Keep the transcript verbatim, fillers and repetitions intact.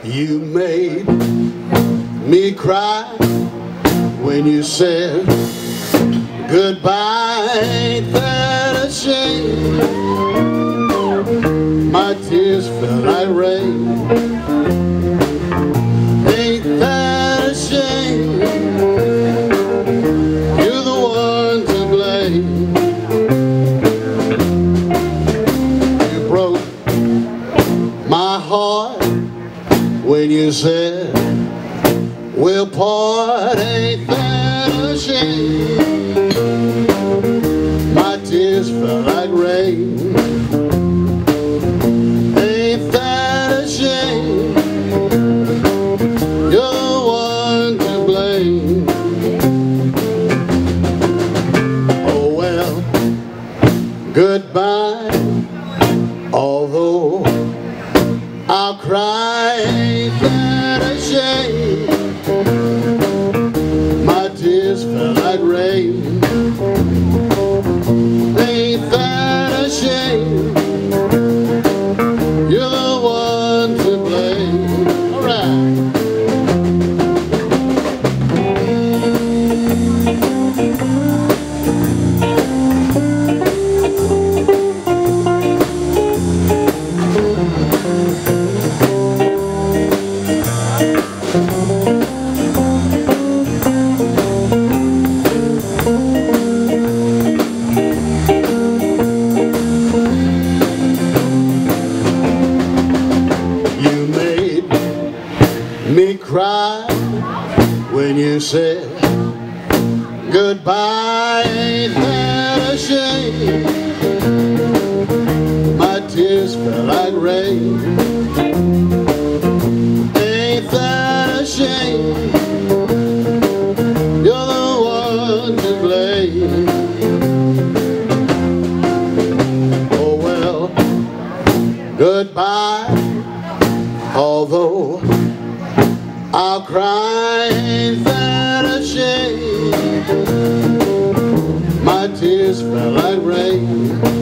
You made me cry when you said goodbye. Ain't that a shame? My tears fell like rain. Ain't that a shame? You're the one to blame. You broke my heart when you said we'll part. Ain't that a shame? My tears fell like rain. Ain't that a shame? You're the one to blame. Oh well, goodbye. Although I'll cry, ain't that a shame? My tears fell like rain. Ain't that a shame? You're the one to blame. All right. Me cry when you said goodbye. Ain't that a shame? My tears fell like rain. Ain't that a shame? You're the one to blame. Oh well, goodbye. Although I'll cry, ain't that a shame? My tears fell like rain.